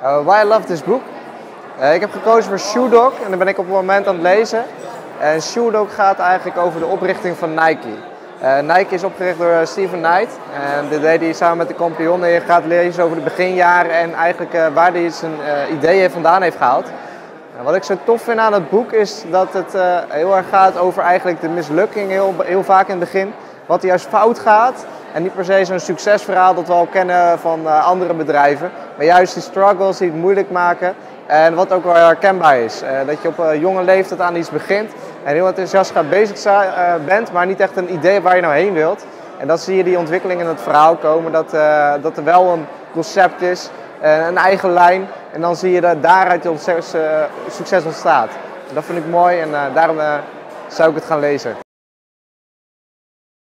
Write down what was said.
Why I love this book? Ik heb gekozen voor Shoe Dog en dan ben ik op het moment aan het lezen. En Shoe Dog gaat eigenlijk over de oprichting van Nike. Nike is opgericht door Stephen Knight. En dit deed hij samen met de compagnon. En je gaat lezen over de beginjaren en eigenlijk waar hij zijn ideeën vandaan heeft gehaald. En wat ik zo tof vind aan het boek is dat het heel erg gaat over eigenlijk de mislukking heel vaak in het begin. Wat juist fout gaat. En niet per se zo'n succesverhaal dat we al kennen van andere bedrijven. Maar juist die struggles die het moeilijk maken. En wat ook wel herkenbaar is. Dat je op een jonge leeftijd aan iets begint. En heel enthousiast bezig bent, maar niet echt een idee waar je nou heen wilt. En dan zie je die ontwikkeling in het verhaal komen. Dat er wel een concept is, een eigen lijn. En dan zie je dat daaruit succes ontstaat. En dat vind ik mooi en daarom zou ik het gaan lezen.